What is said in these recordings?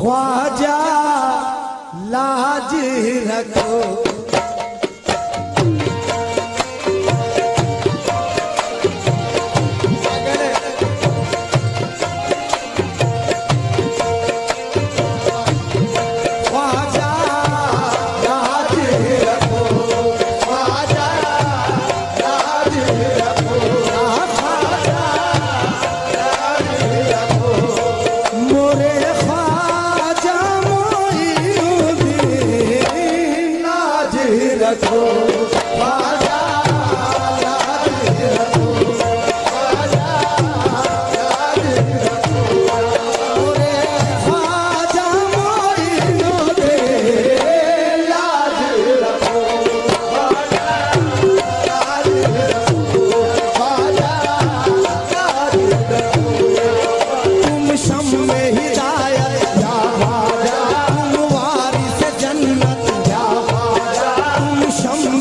ख्वाजा लाज रखो। शम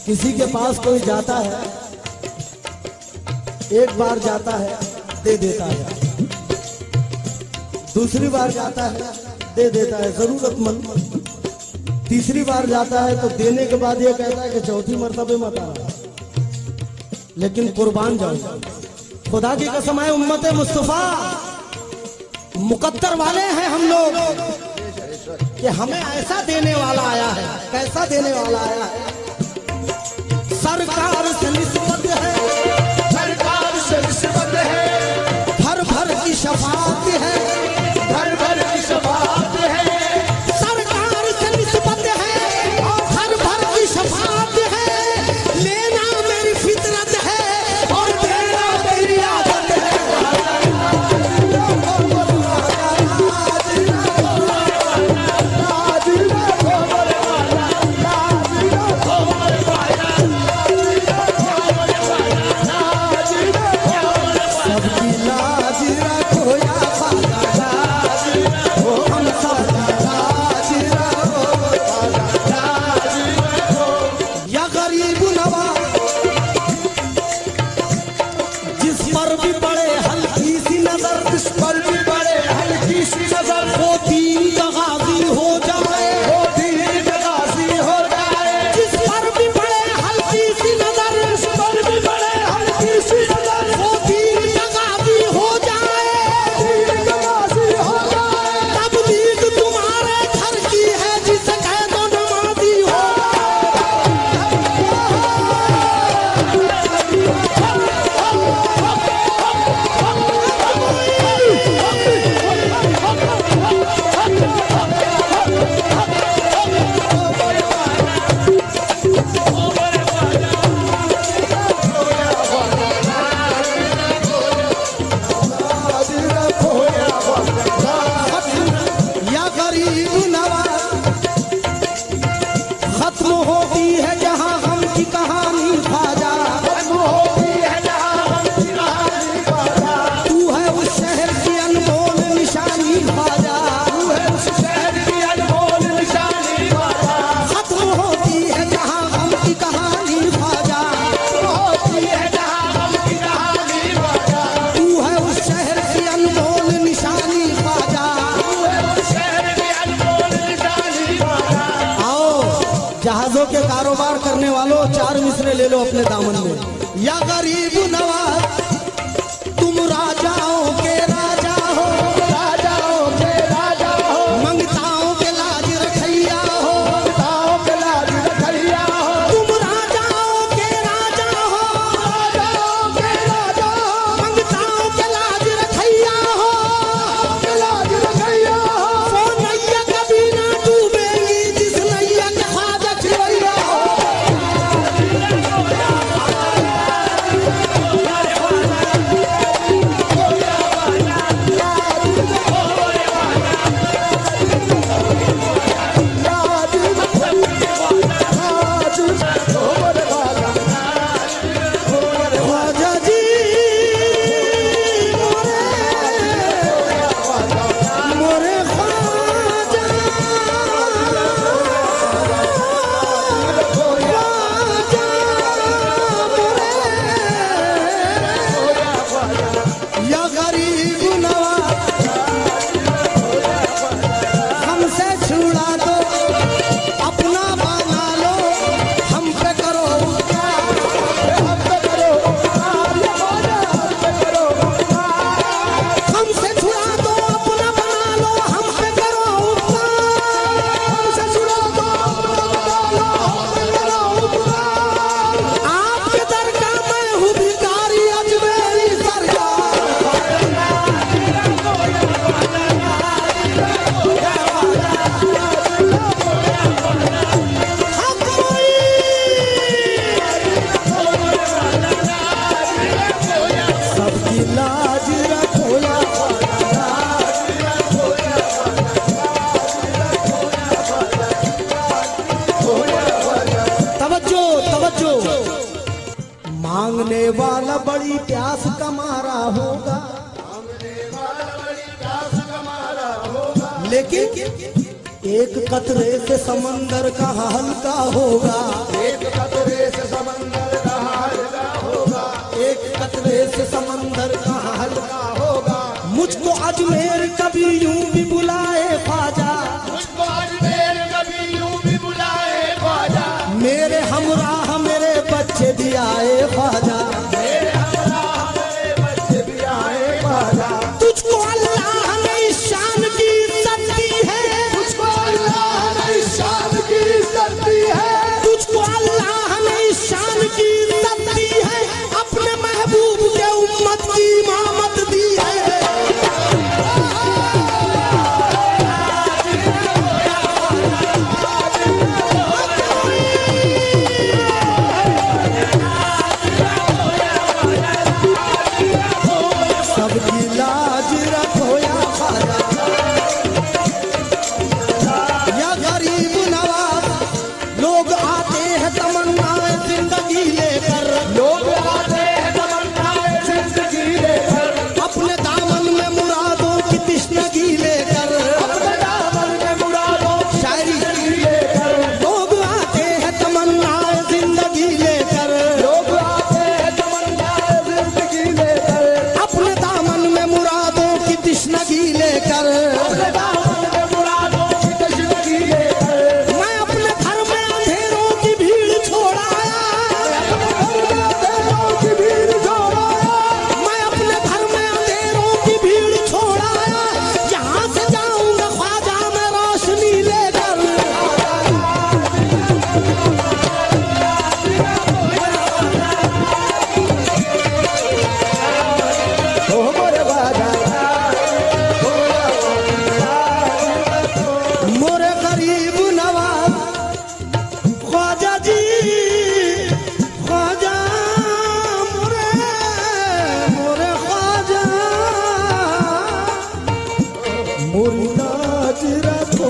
किसी के पास कोई जाता है, एक बार जाता है दे देता है, दूसरी बार जाता है दे देता है जरूरतमंद, तीसरी बार जाता है तो देने के बाद ये कहता है कि चौथी मर्तबे मत आना, लेकिन कुर्बान जाओ। खुदा की कसम है, उम्मत मुस्तफा मुकद्दर वाले हैं हम लोग कि हमें ऐसा देने वाला आया है। कैसा देने वाला आया है? सरकार से निस्बत है, सरकार से निस्बत है, भर भर की शफाअत है, घर घर की शफाअत है, सरकार से निस्बत है और भर भर की शफाअत है। लेना मेरी फितरत है और देना मेरी आदत है। सबकी लाज रखो या खाजा लाज, वो हम सबका लाज रखो या गरीब नवाज, जिस पर भी पड़े हल्की सी नजर, इस पर भी बड़े हल्की सी नजर, वो दीन का गाजी हो जाए, वो दीन का गाजी हो जाए, जिस पर भी पड़े हल्की सी नजर, इस पर भी बड़े हल्की सी नजर, वो दीन का गाजी हो जाए। दीन का गाजी हो जाए। तबलीग तुम्हारे घर की है, जिसे कह दो नमाजी हो। या गरीब नवाज, खत्म होती है जहां हम की कहानी ख्वाजा, खत्म होती है जहां हम की कहानी ख्वाजा, तू है उस शहर की अनमोल निशानी ख्वाजा, तू है उस शहर की अनमोल निशानी ख्वाजा, खत्म होती है जहां हम की कहानी ख्वाजा, खत्म होती है जहां हम की कहानी ख्वाजा, तू है उस शहर की अनमोल निशानी ख्वाजा। तू है उस शहर की अनमोल निशानी ख्वाजा। आओ जहाजों के कारोबार करने वालों, 4 मिसरे ले लो अपने दामन में। या गरीब नवाज, तुम राजाओं के राजा हो, राजाओं के राजा हो, मंगताओं के लाज रखैया हो, ताओ के लाज रखैया हो, तुम राजाओं के राजा हो, राजाओं के राजा हो, मंगताओं के लाज रखैया हो। के लाज रखैया हो, वो नैया कभी ना डूबेगी जिस नैया के ख्वाजा खिलैया हो। ख्वाजा जी मोरे ख्वाजा, ख्वाजा मोरे, या गरीब नवाज, हमसे छुड़ा दो अपना बना लो, हम पे करो हमसे छुड़ा दो अपना बना लो, हम पे करो उपकार। हमसे छुड़ा दो अपना बना लो, हम पे करो उपकार। आपके दर का मैं हूँ भिखारी, अजमेरी सरकार। हाँ कोई सबकी लाज रखो या तवज्जो तवज्जो, मांगने वाला बड़ी प्यास का मारा होगा, लेकिन एक कतरे से समंदर का हल्का होगा। एक कतरे से बच्चे भी आए ख्वाजा, मेरे हमरा हमारे बच्चे भी आए ख्वाजा। तुझको अल्लाह ने इस शान की इज्जत दी है, तुझको अल्लाह ने इस शान की इज्जत दी है, तुझको अल्लाह ने इस शान की इज्जत दी है, अपने महबूब के उम्मत की इमामत दी है। सबकी लाज रखो या ख्वाजा, या गरीब नवाज। लोग आते हैं तमन्नाएं जिंदगी लेकर, लोग आते हैं तमन्नाएं जिंदगी लेकर, अपने दामन में मुरादों की तृष्णगी लेकर, अपने दामन में मुरादों की शायरी लेकर, लोग आते हैं तमन्नाएं जिंदगी लेकर, लोग आते हैं तमन्नाएं जिंदगी लेकर, अपने दामन में मुरादों की तृष्णगी लेकर। अपने दामन में मुरादों की तशनगी लेकर, मैं अपने घर में अंधेरों की भीड़ छोड़ आया, अंधेरों की भीड़ जोड़ाया, मैं अपने घर में अंधेरों की भीड़ छोड़ आया। जहाँ से जाऊंगा ख्वाजा मैं रोशनी लेकर, ओ मोरे बाजा, मोरे गरीब नवाज ख्वाजा जी, ख्वाजा मोरे मोरे ख्वाजा, मोरी लाज रखो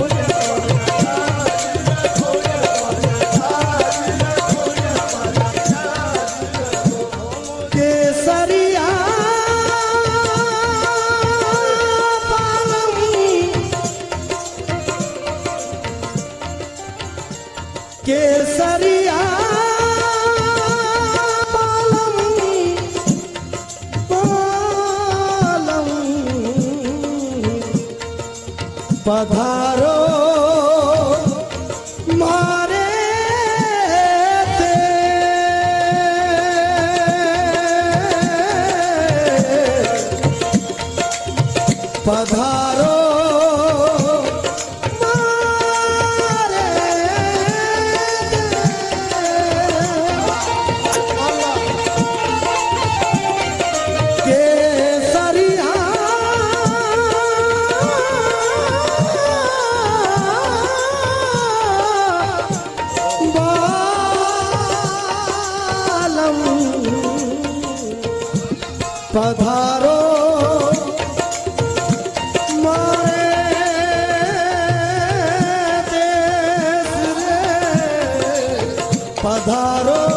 केसरिया पालम, केसरिया पालम, पालम पधारो मारे पधारो मारे केसरिया बालम पधारो पधारो